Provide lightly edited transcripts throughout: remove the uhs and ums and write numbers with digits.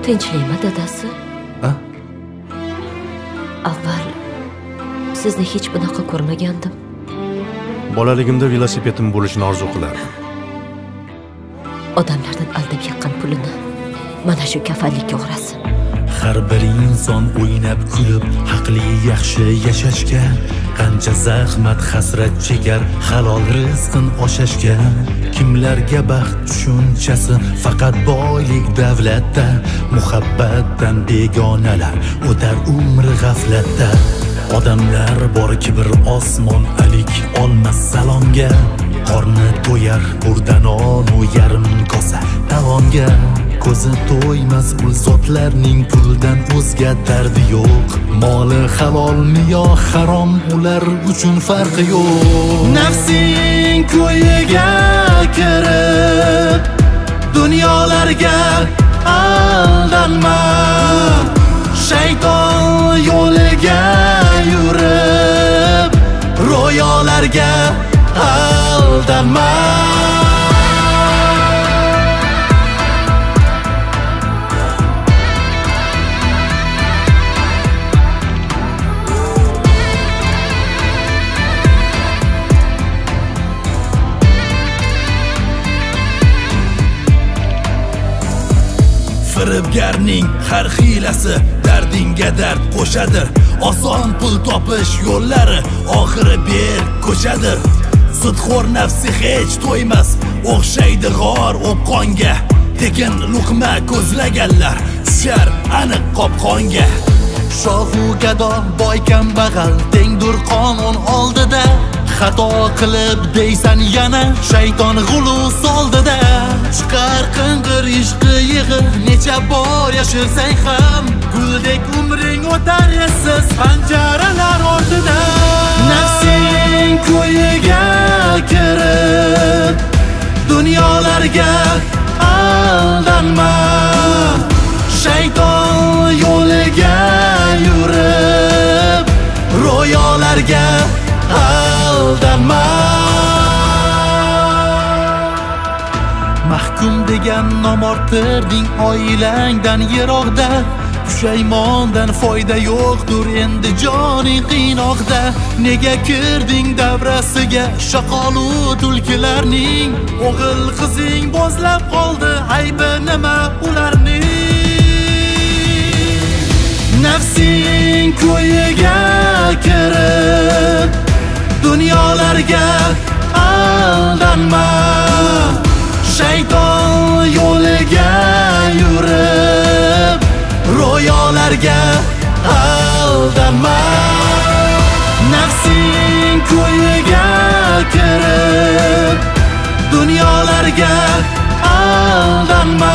Tinchlikmi dadasi? Avval sizni hech bunaqa ko'rmagandim. Bolaligimda velosipedim bo'lishini orzu qilardim. Odamlardan aldab yiqqan pulini mana shu kafanlikka o'rasin. Har bir inson o'ynab kulib haqli yaxshi yashashga, qancha zahmat hasrat chekar halol rizqin oshashga. Kimlarga baxt tushunchasi faqat boylik davlatda, muhabbatdan begonalar o'tar umri g'aflatda. Odamlar bor kibr osmon alik olmas salomga, qorni to'yar burdanon u yarim kosa taomga. Ko'zi to'ymas ul zotlarning puldan o'zga dardi yo'q. Moli halolmi yo harom ular uchun farqi yo'q. Nafsing ko'yiga kirib dunyolarga aldanma, shayton yo'liga yurib ro'yolarga aldanma. Firibgarning har hiylasi dardingga dard qo'shadir. Oson pul topish yo'llari oxiri ber ko'chadir. Sudxo'r nafsi hech to'ymas, o'xshaydi g'or o'pqonga. Tekin luqma ko'zlaganlar tushar aniq qopqonga. Shohu gado boy kambag'al tengdur qonun oldida. Xato qilib deysan yana shayton g'ulus oldida. Chiqar qing'ir ishqi yig'i necha bor yashilsang ham, guldek umring o'tar essiz panjaralar ortida. Nafsing ko'yiga kirib dunyolarga aldanma, shayton yo'liga yurib ro'yolarga aldanma. Mahkum degan nom ortirding oilangdan yiroqda, pushaymondan foyda yo'qdir endi joning qiynoqda. Nega kirding davrasiga shaqolu tulkilarning? O'g'il qizing bo'zlab qoldi, aybi nima ularning? Nafsing ko'yiga kirib dunyolarga aldanma, shayton yo'liga yurib ro'yolarga aldanma. Nafsing ko'yiga kirib dunyolarga aldanma,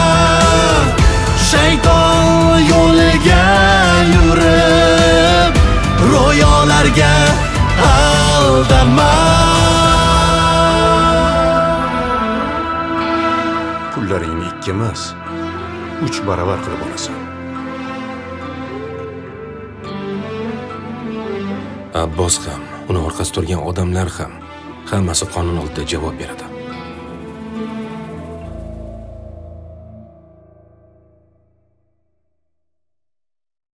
shayton yo'liga yurib ro'yolarga aldanma. Pullaringni 2 emas, 3 baravar qilib olasan. Abbos ham, uni orqasida turgan odamlar ham hammasi qonun oldida javob beradi.